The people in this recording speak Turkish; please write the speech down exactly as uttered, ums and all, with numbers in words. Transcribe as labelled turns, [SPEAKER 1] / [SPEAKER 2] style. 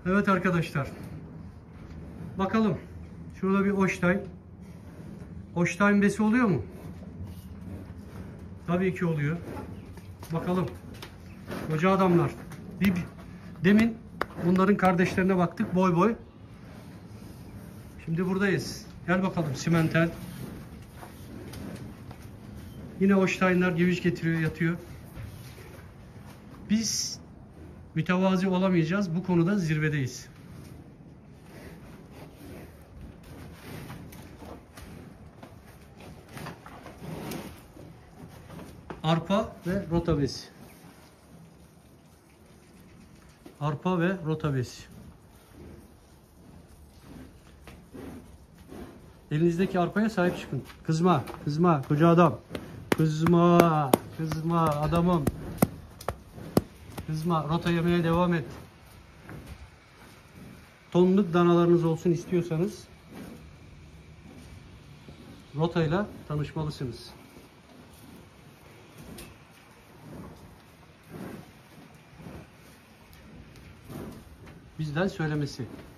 [SPEAKER 1] Evet arkadaşlar. Bakalım. Şurada bir Holstein. Holstein besi oluyor mu? Tabii ki oluyor. Bakalım. Koca adamlar. Bir, demin bunların kardeşlerine baktık. Boy boy. Şimdi buradayız. Gel bakalım. Simental. Yine Holstein'ler geviş getiriyor, yatıyor. Biz mütevazi olamayacağız. Bu konuda zirvedeyiz. Arpa ve rota besi. Arpa ve rota besi. Elinizdeki arpaya sahip çıkın. Kızma, kızma, koca adam. Kızma, kızma adamım. Kızma, rota yemeye devam et. Tonluk danalarınız olsun istiyorsanız rotayla tanışmalısınız. Bizden söylemesi.